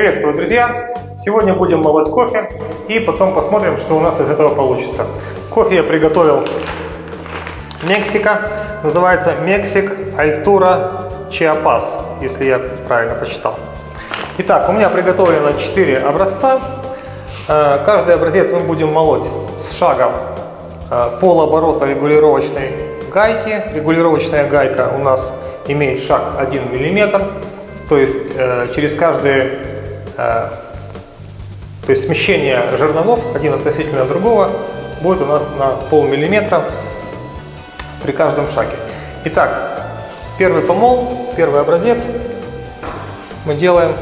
Приветствую, друзья! Сегодня будем молоть кофе и потом посмотрим, что у нас из этого получится. Кофе я приготовил Мексика, называется Мексик Альтура Чиапас, если я правильно прочитал. Итак, у меня приготовлено 4 образца. Каждый образец мы будем молоть с шагом полоборота регулировочной гайки. Регулировочная гайка у нас имеет шаг 1 мм, то есть через каждый, то есть смещение жерновов один относительно другого будет у нас на полмиллиметра при каждом шаге. Итак, первый помол, первый образец мы делаем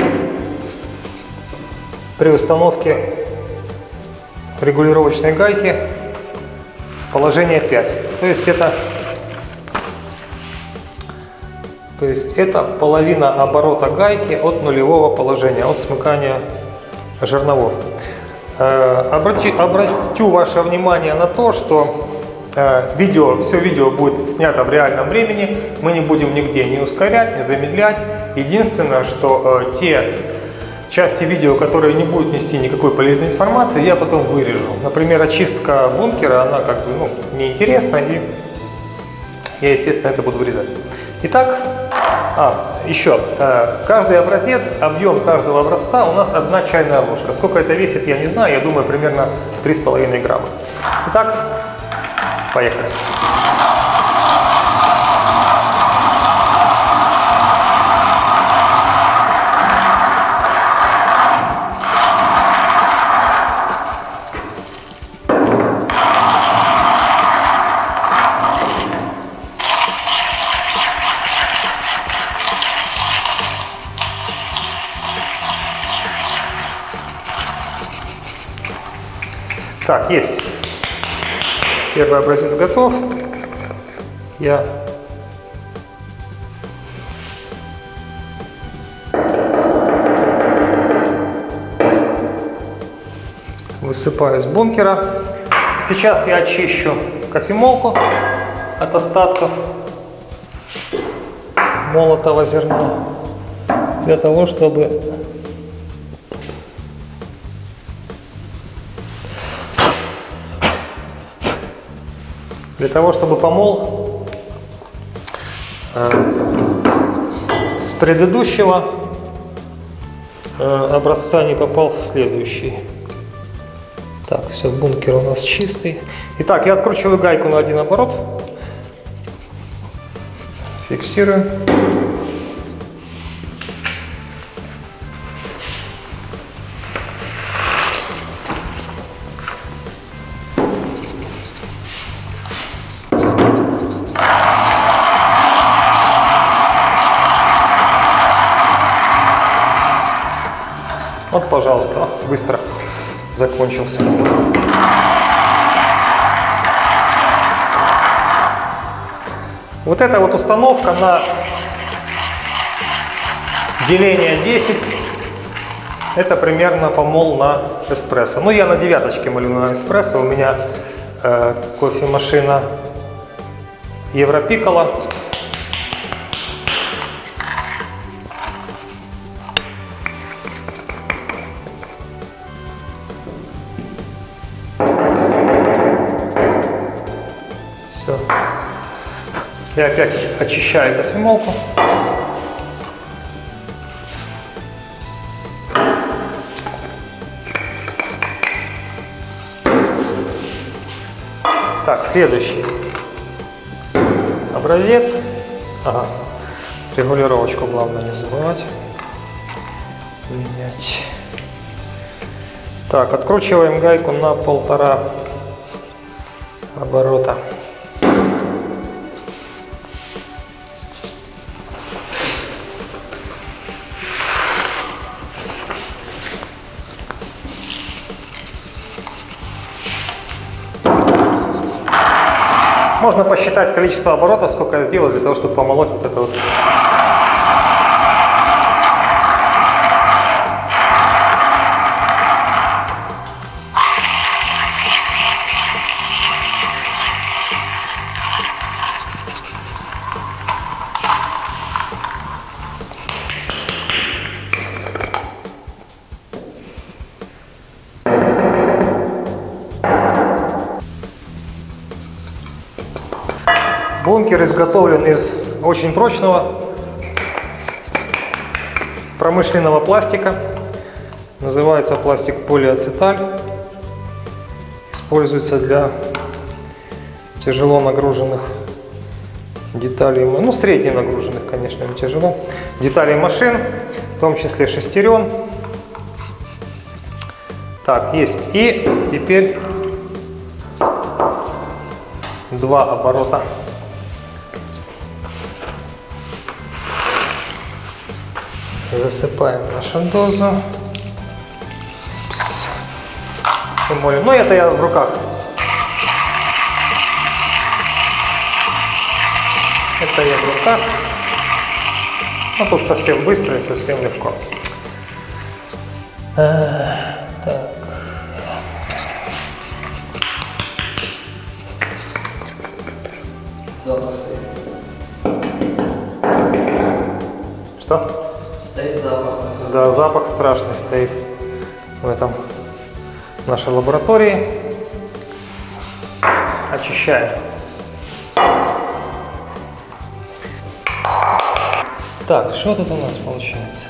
при установке регулировочной гайки положение 5. То есть это половина оборота гайки от нулевого положения, от смыкания жерновов. Обратю ваше внимание на то, что все видео будет снято в реальном времени. Мы не будем нигде не ускорять, не замедлять. Единственное, что те части видео, которые не будут нести никакой полезной информации, я потом вырежу. Например, очистка бункера, она как бы неинтересна, и я, естественно, это буду вырезать. Итак, еще, каждый образец, объем каждого образца у нас 1 чайная ложка. Сколько это весит, я не знаю, я думаю, примерно 3,5 грамма. Итак, поехали. Так, есть. Первый образец готов. Я высыпаю из бункера. Сейчас я очищу кофемолку от остатков молотого зерна для того, чтобы помол с предыдущего образца не попал в следующий. Так, все, бункер у нас чистый. Итак, я откручиваю гайку на 1 оборот. Фиксирую. Вот, пожалуйста, быстро закончился. Вот эта вот установка на деление 10, это примерно помол на эспрессо. Ну, я на 9-очке молю на эспрессо, у меня кофемашина Европикола. Я опять очищаю кофемолку. Так, следующий образец. Ага. Регулировочку главное не забывать менять. Так, откручиваем гайку на 1,5 оборота. Можно посчитать количество оборотов, сколько я сделал, для того, чтобы помолоть вот это вот. Бункер изготовлен из очень прочного промышленного пластика. Называется пластик полиацеталь. Используется для тяжело нагруженных деталей, ну средне нагруженных, конечно, не тяжело, деталей машин, в том числе шестерен. Так, есть. И теперь 2 оборота. Засыпаем нашу дозу. Тем более, ну это я в руках. Это я в руках. Ну тут совсем быстро и совсем легко. Так. Запах стоит. Что? Стоит запах. Да, запах страшный стоит в этом нашей лаборатории. Очищаем. Так, что тут у нас получается?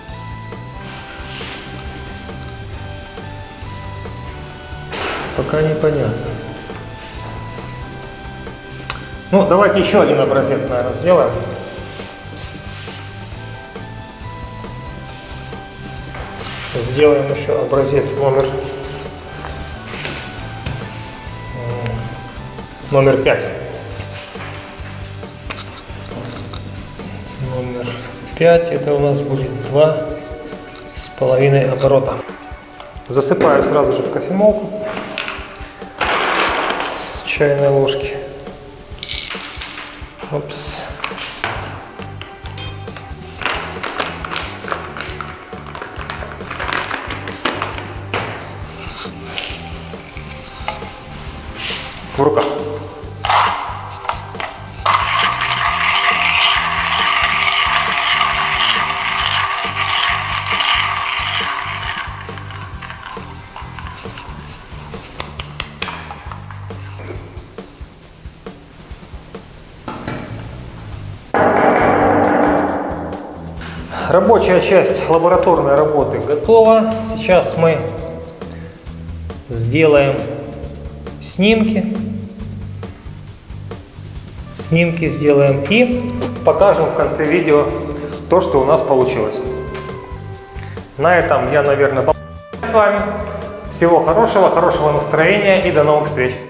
Пока непонятно. Ну, давайте еще один образец, наверное, сделаем. Сделаем еще образец номер 5. Номер 5, это у нас будет 2,5 оборота. Засыпаю сразу же в кофемолку с чайной ложки. Опс. В руках. Рабочая часть лабораторной работы готова. Сейчас мы сделаем снимки. Снимки сделаем и покажем в конце видео то, что у нас получилось. На этом я, наверное, с вами. Всего хорошего, хорошего настроения и до новых встреч.